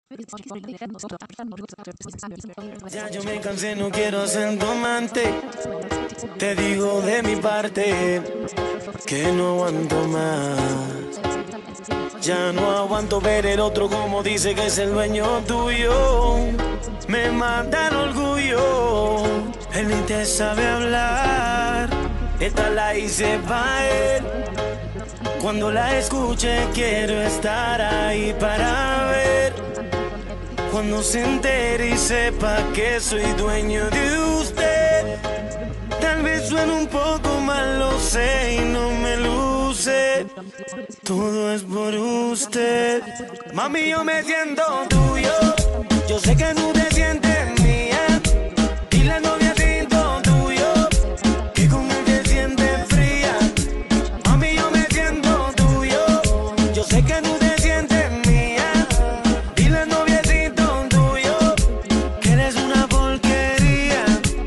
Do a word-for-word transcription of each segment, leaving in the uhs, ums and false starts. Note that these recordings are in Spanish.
Ya yo me cansé, no quiero ser tu amante. Te digo de mi parte que no aguanto más. Ya no aguanto ver el otro como dice que es el dueño tuyo. Me mata el orgullo. Él ni te sabe hablar. Esta la hice pa' él. Cuando la escuche quiero estar ahí para ver. Cuando se entere y sepa que soy dueño de usted. Tal vez suene un poco mal, lo sé y no me luce. Todo es por usted. Mami, yo me siento tuyo. Yo sé que tú te sientes mía. Y la novia siento tuyo. Que con él te sientes fría. Mami, yo me siento tuyo. Yo sé que tú te sientes mía. Y la novia siento tuyo. Que eres una porquería.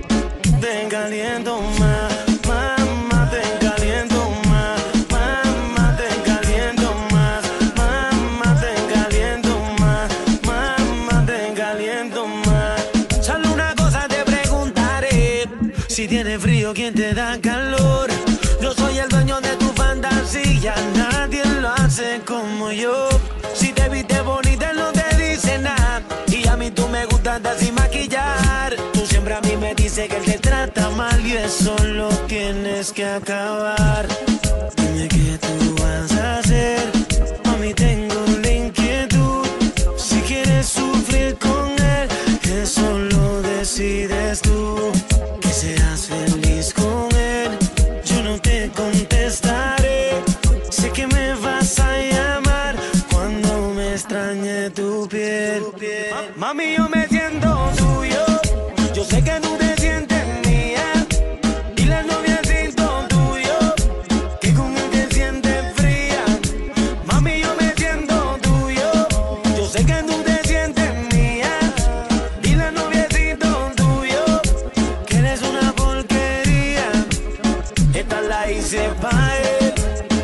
Te caliento más. Mamá, te caliento más. Mamá, te caliento más. Mamá, te caliento más. Mamá, te caliento más. Solo una cosa te preguntaré. Si tienes frío, ¿quién te da calor? Yo soy el dueño de tu fantasía. Nadie lo hace como yo. Si te viste bonita, no te dice nada. Y a mí tú me gustas andar sin maquillar. Tú siempre a mí me dices que él te trata mal. Y eso lo tienes que acabar. Dime qué tú vas a hacer. Mami, tengo la inquietud. Si quieres sufrir con él, eso lo decides tú. Que seas feliz con él. Yo no te contestaré. Sé que me vas a llamar cuando me extrañe tu piel. Mami, yo me siento tuyo. Yo sé que tú te sientes mía. Y la novia siento tuyo. Que con él te sientes fría. Mami, yo me siento tuyo. Yo sé que tú te sientes mía. Y la novia siento tuyo. Que eres una porquería. Esta la hice pa' él.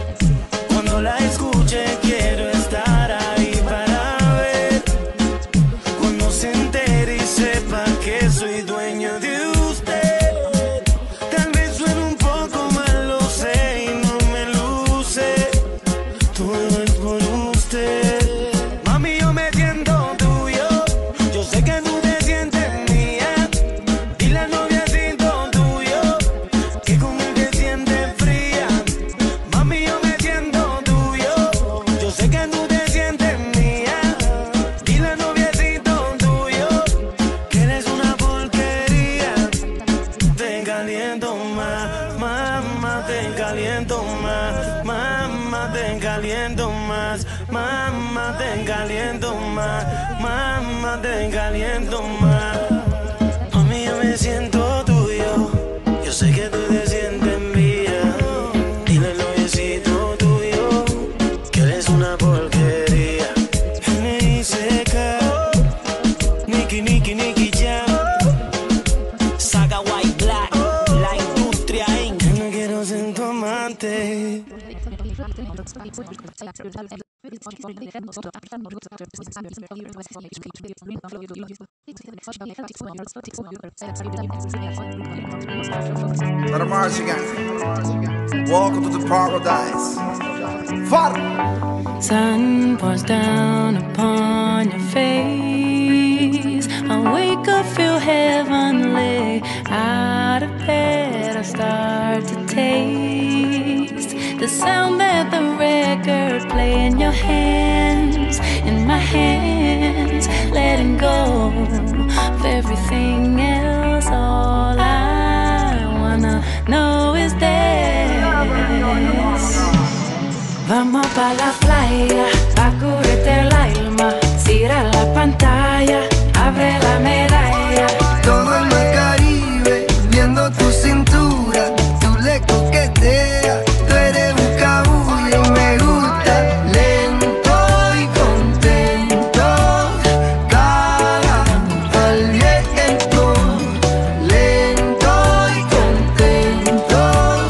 Cuando la escuche quiero estar ahí para ver. Cuando se entere y sepa que soy dueño de usted. Tal vez suene un poco mal, lo sé y no me luce. Todo es por usted. Mami, yo me siento tuyo. Yo sé que tú te sientes mía. Y la novia siento tuyo. Que con él te sientes fría. Mami, yo me siento tuyo. Yo sé que tú te sientes mía. Y la novia siento tuyo. Que eres una porquería. Te caliento más. Mamá, te caliento más. Mamá, te caliento más. Mamá, te caliento más. Mamá, te caliento más. Mami, yo me siento tuyo. Yo sé que tú te sientes mía. Dile al noviecito tuyo que eres una porquería. N I C K, Nicky, Nicky, Nicky Jam, Saga White Black, la industria inc. Yo no quiero ser tu amante. Let them march again. Welcome to the paradise. Far. Sun pours down upon your face. I wake up, feel heavenly. Out of bed, I start to taste the sound that the record play in your hands, in my hands, letting go of everything else. All I wanna know is this. Vamos pa' la playa, pa' curarte el alma. Cierra la pantalla, abre la medalla. Todo el mar Caribe, viendo tu cintura. Tú le coqueteas, tú eres un cabullo y me gusta. Lento y contento, cagando al viento. Lento y contento,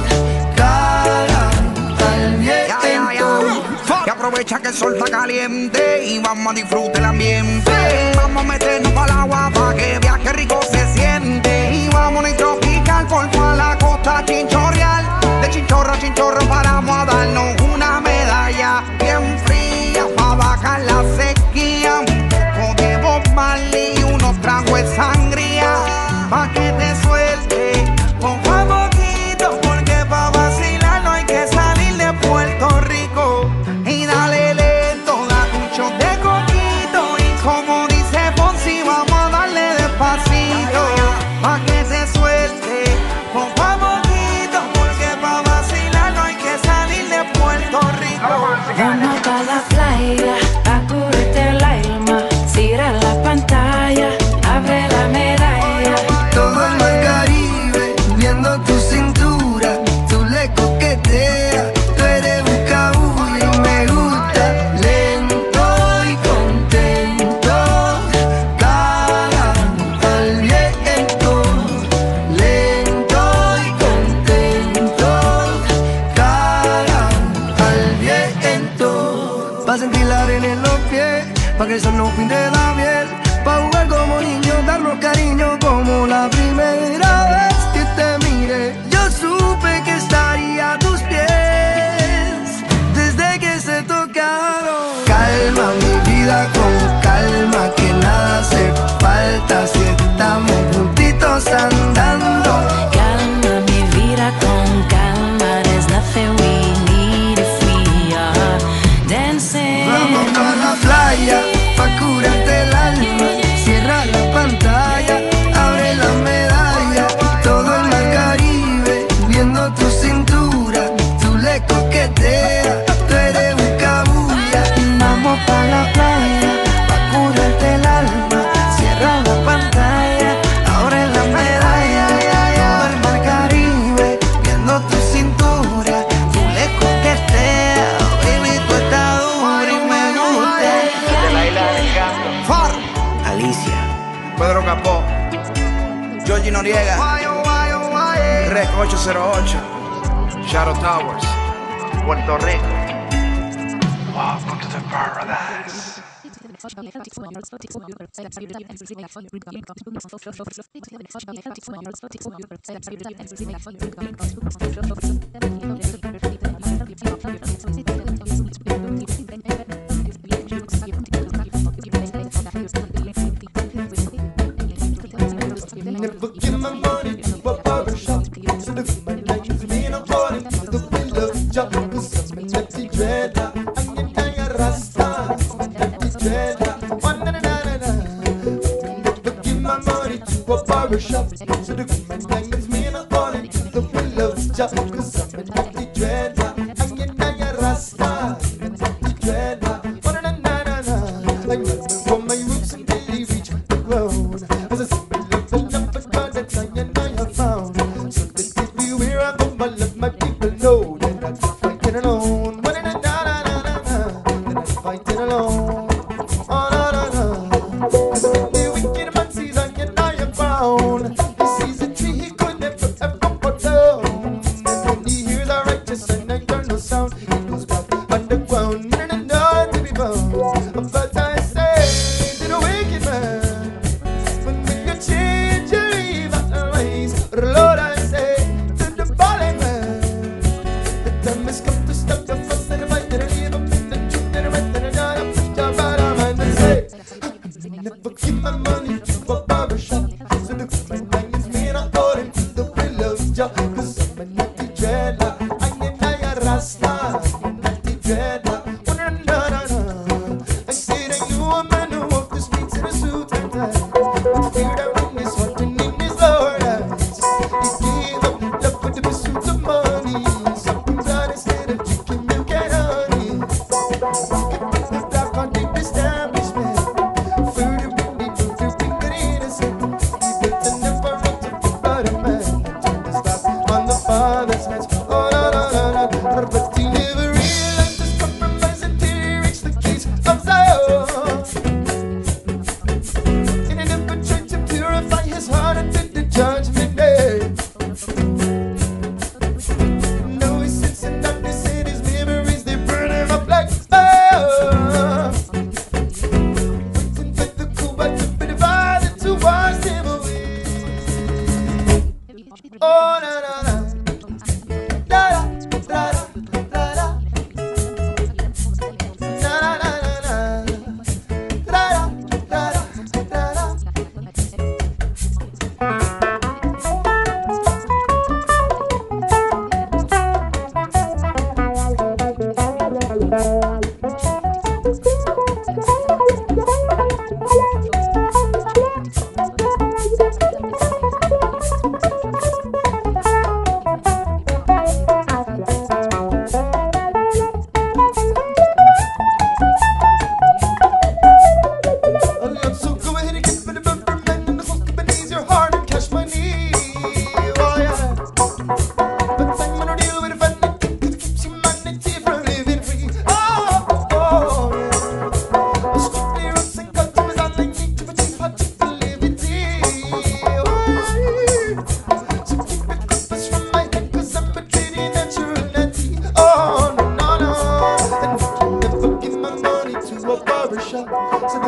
cagando al viento. Y aprovecha que el sol está caliente y vamos a disfrutar el ambiente. sin chorro paramos a darnos una medalla bien fría pa' bajar la sequía. Un poco de Bob Marley y unos tragos de sangría pa' que te suelte poco a poquito, porque pa' vacilar no hay que salir de Puerto Rico. Y dale lento, da tu shot de coquito, y como dice Fonsi vamos a darle despacito pa' que te suelte poco a poquito, porque pa' vacilar no hay que salir de Puerto Rico. Vamos pa' la playa, pa' curarte el alma, cierra la pantalla, abre la medalla. Todo el mar Caribe, viendo tu cintura, tú le coqueteas, tú eres un cabullo y me gusta. Lento y contento, cara al viento. Lento y contento, cara al viento. Pa' sentir la arena en los pies, pa' que el sol no pinte la piel, pa' jugar como niños, darnos cariño como la primera vez que te miré. Yo supe que estaría a tus pies desde que se tocaron. Calma mi vida con calma, que nada hace falta si estamos juntitos andando. Calma mi vida con calma, there's nothing we need if we are dancing. Vamos pa' la playa, pa' curarte el alma, cierra la pantalla, abre la medalla. Todo el mar Caribe, viendo tu cintura, tú le coqueteas, tú eres un cabulla. Vamos pa' la playa, pa' curarte el alma, cierra la pantalla, abre la medalla. Todo el mar Caribe, viendo tu cintura, tú le coqueteas, baby, tú estás dura y me gusta. Far, Alicia. Pedro Capó, Georgie Noriega, Rec ocho cero ocho, Shadow Towers, Puerto Rico. Welcome to the paradise. Never give my money to a barbershop, so the woman like me and according to the window job, cause I'm an empty dreader, I'm an empty rasta, empty dreader, one na na na na. Never give my money to a barbershop, so the woman like me and according to the window job, cause I'm an empty dreader, I'm an empty rasta, empty dreader, one na na na na. I'm running from my roots until they reach the ground. As I see my love and love for God that I and I have found. So that everywhere I go, I let my people know that I'm not fighting alone. But na na na na na na, that I'm fighting alone. Oh na na na. Cause when the wicked man sees I and I am found, he sees a tree he could never ever put down. And when he hears a righteous and I turn no sound, he goes back underground. Na na na to be bound. But I say to the wicked man, when will you change your evil ways? Lord, I say to the fallen man, the time has come to stop the fuss and the fight and leave them in the truth and the right and the dark. Put your bottom mind and say, never give my money to a barbershop, so the woman is me and according to the willow's job, cause I'm a naughty dreader, I'm a naya rasta, naughty dreader, one na na na na. I say that you a man who walk the streets in a suit and tie, with fear that in his heart and in his Lord eyes, he gave up love for the pursuit of money. Something's on instead of drinking milk and honey. Kept the black on the establishment, further bring the truth to bring the innocent.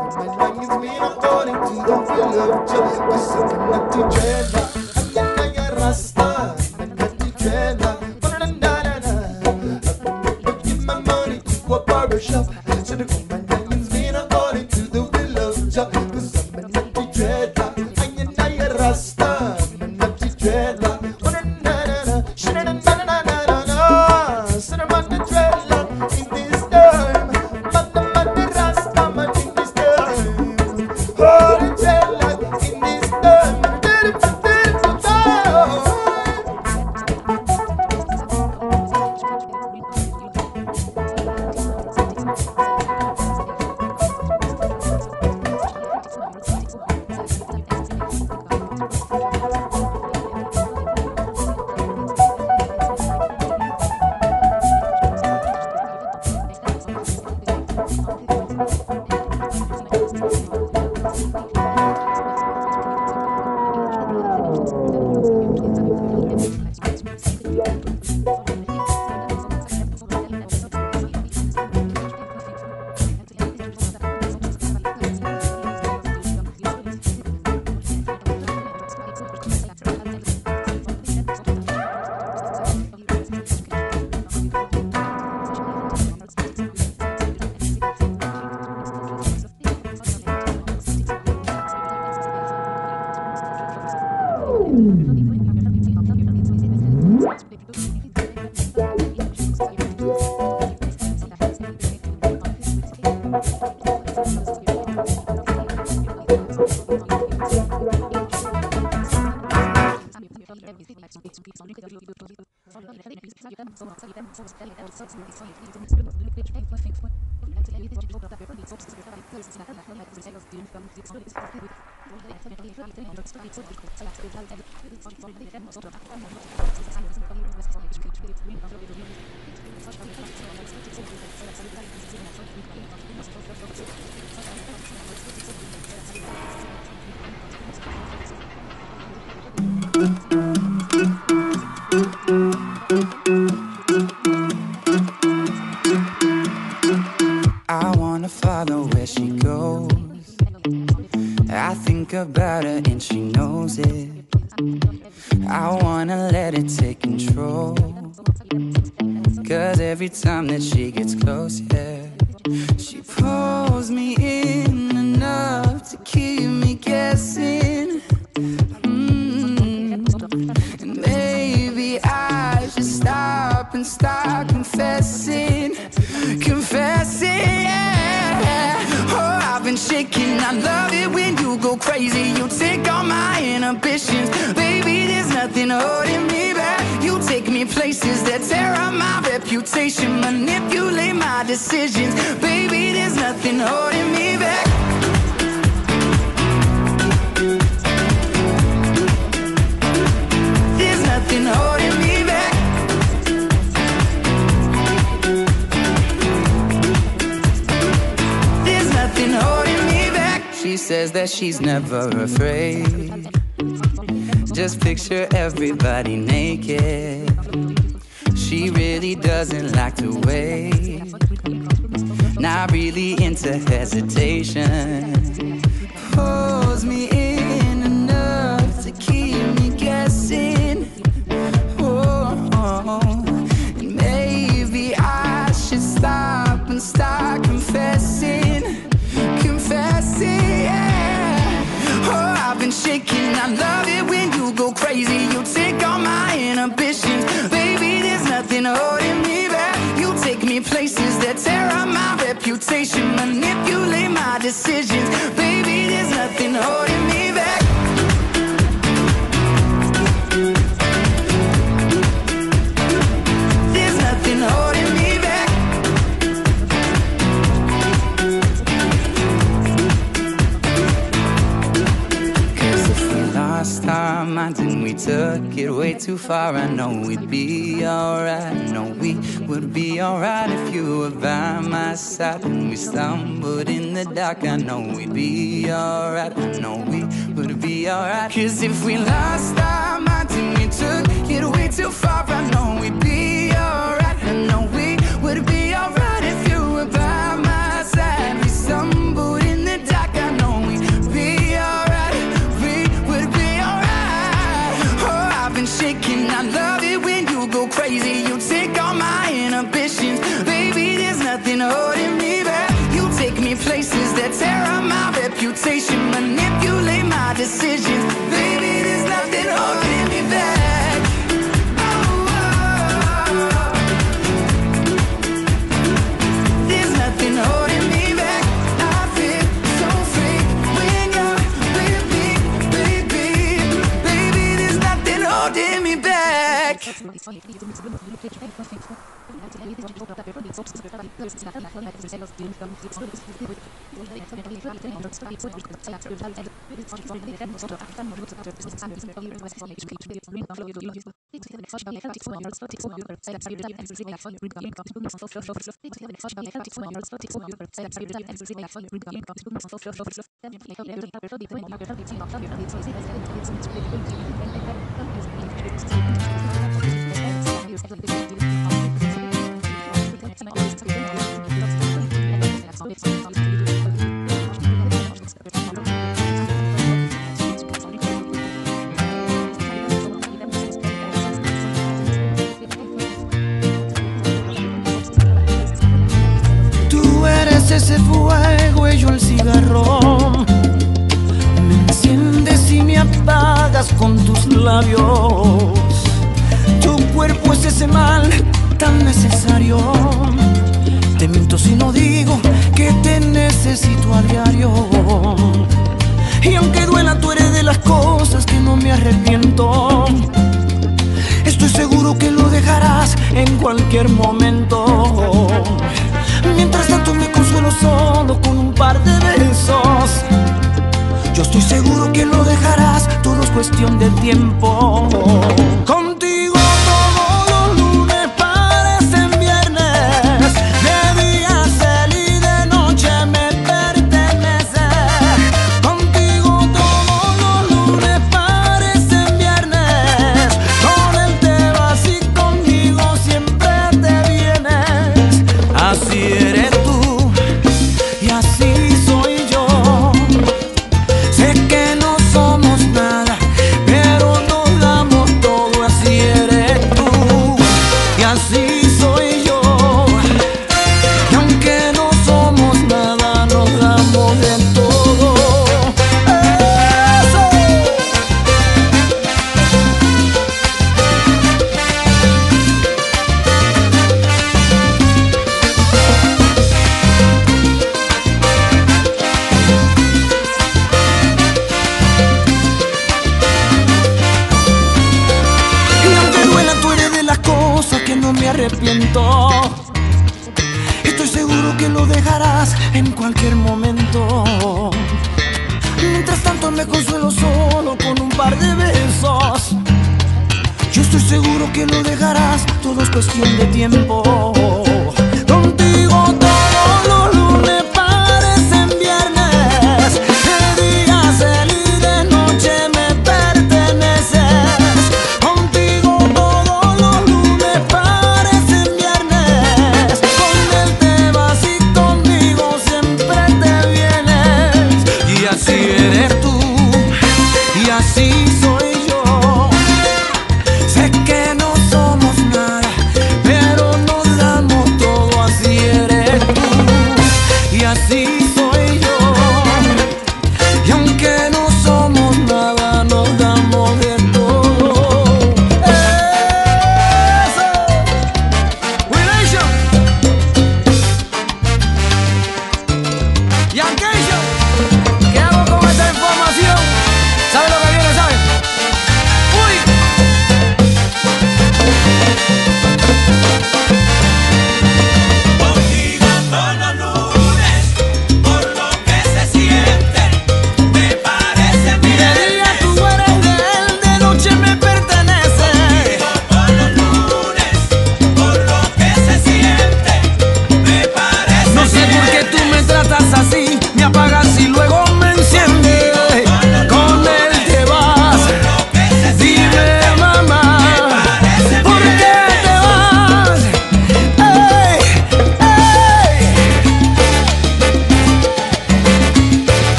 My life is being according to the will of Jah. Cause I'm not the dreadlock. I am a Rasta. I'm not the dreadlock. Give my money to a barber shop. So the my life is being according to the will of Jah. Cause I'm not the dreadlock. I am a Rasta. I'm not the dreadlock. So I'm not the dreadlock in this time. But the man the Rasta man in this time. Oh, the dreadlock in this time. I wanna follow where she goes. I think about her and she knows it. I wanna let it take control. Cause every time that she gets close, yeah, she pulls me in enough to keep me guessing. mm. And maybe I should stop and start confessing. Confessing, yeah. Oh, I've been shaking. I love it when you go crazy. You take all my inhibitions. Baby, there's nothing holding me back. You take me places that tear up my reputation. Manipulate my decisions. Baby, there's nothing holding me back. There's nothing holding me back. Holding me back. She says that she's never afraid. Just picture everybody naked. She really doesn't like to wait. Not really into hesitation. Pulls me in enough to keep me guessing. Oh, and maybe I should stop and start confessing. Confessing, yeah. Oh, I've been shaking. I love it when you go crazy. You take all my inhibitions. Baby, there's nothing holding me back. You take me places that tear up my reputation. Manipulate my decisions. Baby, there's nothing holding me back. There's nothing holding me back. Lost our minds and we took it way too far. I know we'd be alright. I know we would be alright if you were by my side. When we stumbled in the dark, I know we'd be alright. I know we would be alright. Cause if we lost our minds and we took it way too far, I know we'd be alright. I know we would be alright if you were by my side. We stumbled in the dark. conversation, manipulate my decisions. Baby, there's nothing holding me back. Oh, oh. There's nothing holding me back. I feel so free when you're with me, baby. Baby, there's nothing holding me back. Tú eres ese fuego y yo el cigarrón. Me enciendes y me apagas con tus labios. Tu cuerpo es ese mal tan necesario. Te miento si no digo que te necesito a diario. Y aunque duela, tú eres de las cosas que no me arrepiento. Estoy seguro que lo dejarás en cualquier momento. Mientras tanto me consuelo solo con un par de besos. Yo estoy seguro que lo dejarás, todo es cuestión de tiempo. Contigo todos los lunes parecen viernes. De día cel y de noche me pertenece. Contigo todos los lunes parecen viernes. Con él te vas y conmigo siempre te vienes. Así eres tú y así soy yo. Sé que no somos nada, pero nos damos todo. Así eres tú y así soy yo. Y aunque no somos nada, nos damos de todo. ¡Eso! Y aunque duela, tú eres de las cosas que no me arrepiento. Estoy seguro que lo dejarás en cualquier momento. Mientras tanto me consuelo solo con un par de besos. Yo estoy seguro que lo dejarás, todo es cuestión de tiempo. Contigo todos los lunes parecen viernes. De día cel y de noche me perteneces. Contigo todos los lunes parecen viernes. Con él te vas y conmigo siempre te vienes. Y así eres tú y así soy yo. Sé que no somos nada, pero nos damos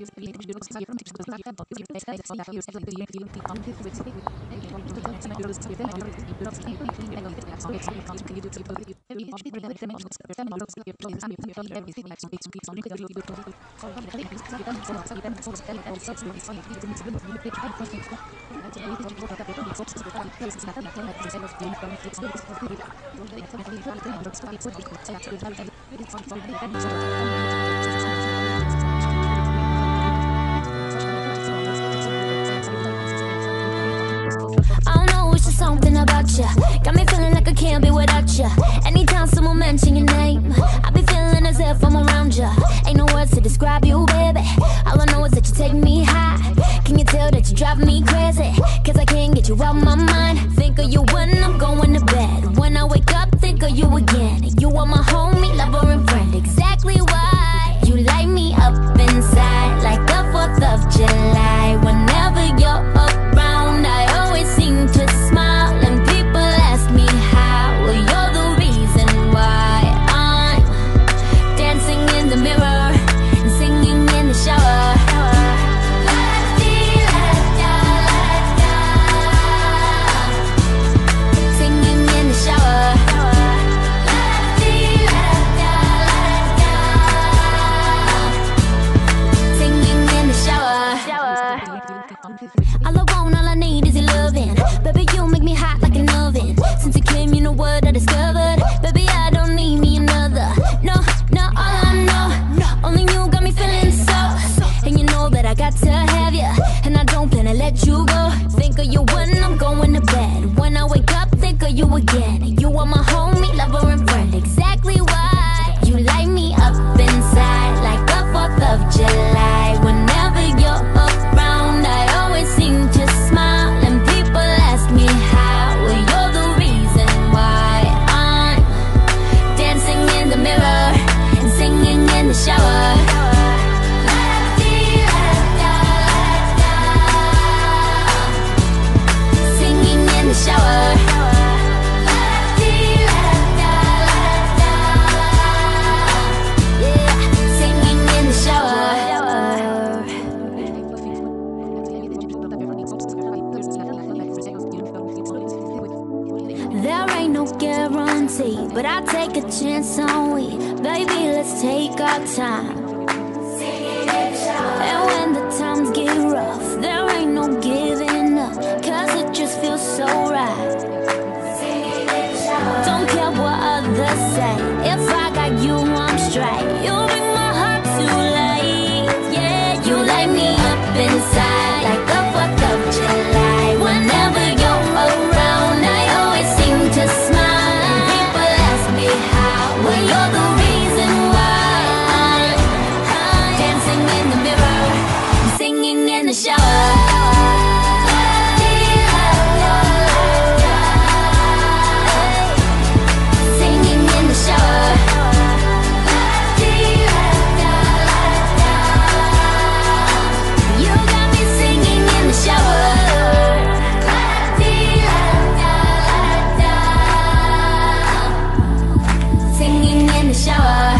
I don't know, it's just something about you. Got me feeling like I can't be without you. Anytime someone mention your name, I be feeling as if I'm around you. Ain't no words to describe you, baby. All I know is that you take me high. Can you tell that you drive me crazy? Cause I can't get you out my mind. Think of you when I'm going to bed. When I wake up, think of you again. You are my homie, lover and friend. Exactly why you light me up inside like the fourth of July. Whenever you're around, I always seem to smile. And people ask me how. Well, you're the reason why I'm dancing in the mirror and singing in the shower. Singing in the shower. Singing in the shower. All I want, all I need is your loving. Baby, you make me hot like an oven. Since you came, you know what I discovered. Baby, I don't need me another. No, no, all I know, only you got me feeling so. And you know that I got to have you, and I don't plan to let you go. Think of you when I'm going to bed. When I wake up, think of you again. You are my homie, lover and friend. Exactly why you light me up inside like the fourth of July. Whenever you're around, I always seem to smile. And people ask me how. Well, you're the reason why I'm dancing in the mirror and singing in the shower. Singing in the shower. Yeah, singing in the shower. There ain't no guarantee, but I take a chance on we. Baby, let's take our time. And when the times get rough, there ain't no giving up, cause it just feels so right. Don't care what others say, if I got you, I'm straight. You bring my heart to life, yeah. You light me up inside like the fourth of July. Whenever you're around, I always seem to smile. And people ask me how. Well, you're the reason why I'm dancing in the mirror, singing in the shower. Singing in the shower. You got me singing in the shower. Singing in the shower.